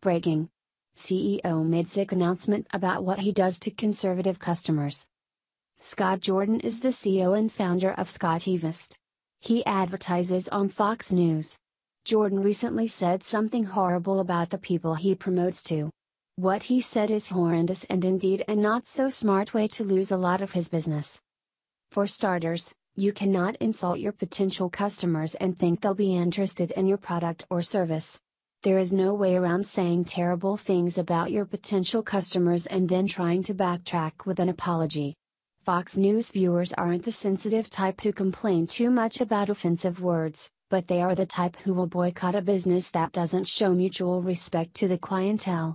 Breaking. CEO made sick announcement about what he does to conservative customers. Scott Jordan is the CEO and founder of SCOTTeVEST. He advertises on Fox News. Jordan recently said something horrible about the people he promotes to. What he said is horrendous and indeed a not so smart way to lose a lot of his business. For starters, you cannot insult your potential customers and think they'll be interested in your product or service. There is no way around saying terrible things about your potential customers and then trying to backtrack with an apology. Fox News viewers aren't the sensitive type to complain too much about offensive words, but they are the type who will boycott a business that doesn't show mutual respect to the clientele.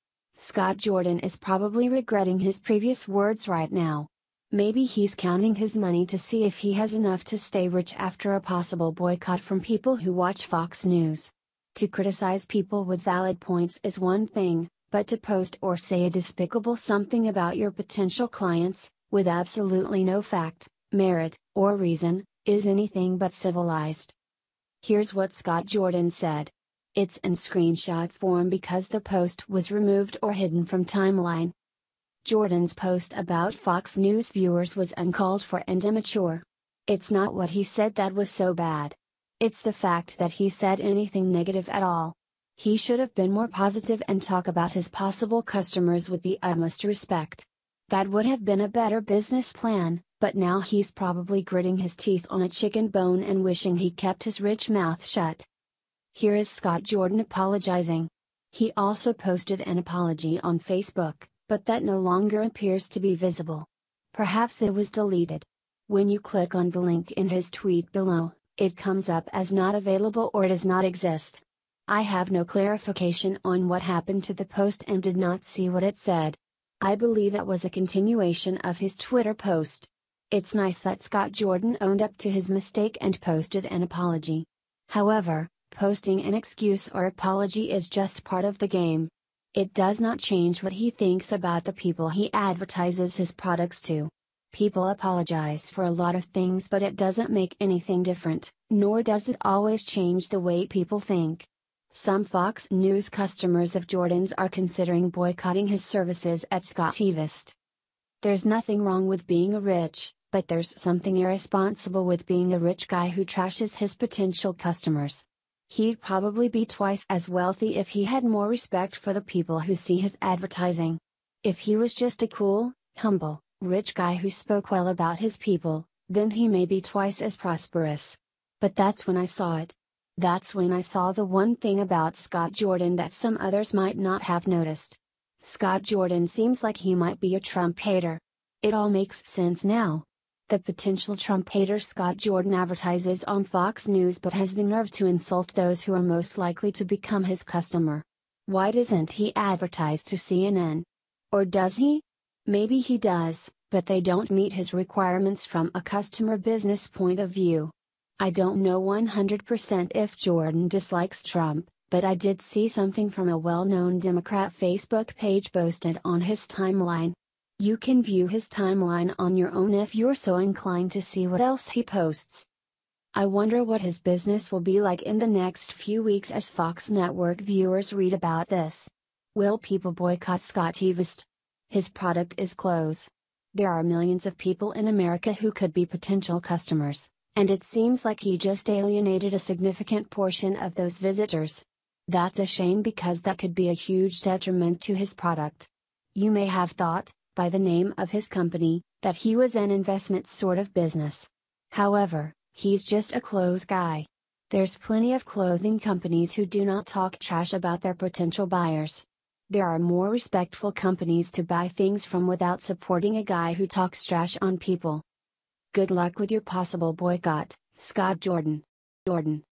Scott Jordan is probably regretting his previous words right now. Maybe he's counting his money to see if he has enough to stay rich after a possible boycott from people who watch Fox News. To criticize people with valid points is one thing, but to post or say a despicable something about your potential clients, with absolutely no fact, merit, or reason, is anything but civilized. Here's what Scott Jordan said. It's in screenshot form because the post was removed or hidden from timeline. Jordan's post about Fox News viewers was uncalled for and immature. It's not what he said that was so bad. It's the fact that he said anything negative at all. He should have been more positive and talk about his possible customers with the utmost respect. That would have been a better business plan, but now he's probably gritting his teeth on a chicken bone and wishing he kept his rich mouth shut. Here is Scott Jordan apologizing. He also posted an apology on Facebook, but that no longer appears to be visible. Perhaps it was deleted. When you click on the link in his tweet below, it comes up as not available or does not exist. I have no clarification on what happened to the post and did not see what it said. I believe it was a continuation of his Twitter post. It's nice that Scott Jordan owned up to his mistake and posted an apology. However, posting an excuse or apology is just part of the game. It does not change what he thinks about the people he advertises his products to. People apologize for a lot of things, but it doesn't make anything different, nor does it always change the way people think. Some Fox News customers of Jordan's are considering boycotting his services at SCOTTeVEST. There's nothing wrong with being rich, but there's something irresponsible with being a rich guy who trashes his potential customers. He'd probably be twice as wealthy if he had more respect for the people who see his advertising. If he was just a cool, humble, rich guy who spoke well about his people, then he may be twice as prosperous. But that's when I saw it. That's when I saw the one thing about Scott Jordan that some others might not have noticed. Scott Jordan seems like he might be a Trump hater. It all makes sense now. The potential Trump hater Scott Jordan advertises on Fox News but has the nerve to insult those who are most likely to become his customer. Why doesn't he advertise to CNN? Or does he? Maybe he does, but they don't meet his requirements from a customer business point of view. I don't know 100% if Jordan dislikes Trump, but I did see something from a well-known Democrat Facebook page posted on his timeline. You can view his timeline on your own if you're so inclined to see what else he posts. I wonder what his business will be like in the next few weeks as Fox Network viewers read about this. Will people boycott SCOTTeVEST? His product is clothes. There are millions of people in America who could be potential customers, and it seems like he just alienated a significant portion of those visitors. That's a shame because that could be a huge detriment to his product. You may have thought, by the name of his company, that he was an investment sort of business. However, he's just a clothes guy. There's plenty of clothing companies who do not talk trash about their potential buyers. There are more respectful companies to buy things from without supporting a guy who talks trash on people. Good luck with your possible boycott, Scott Jordan.